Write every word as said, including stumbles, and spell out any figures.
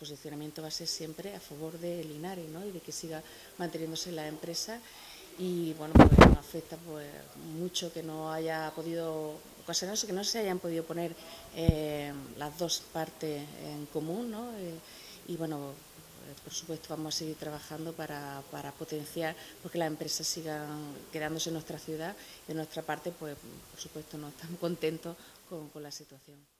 posicionamiento va a ser siempre a favor de Linares, ¿no? Y de que siga manteniéndose la empresa. Y bueno, pues nos afecta pues mucho que no haya podido ocasionarse, que no se hayan podido poner eh, las dos partes en común, ¿no? Eh, y bueno, pues, por supuesto vamos a seguir trabajando para, para potenciar porque las empresas sigan quedándose en nuestra ciudad. De nuestra parte, pues por supuesto no estamos contentos con, con la situación.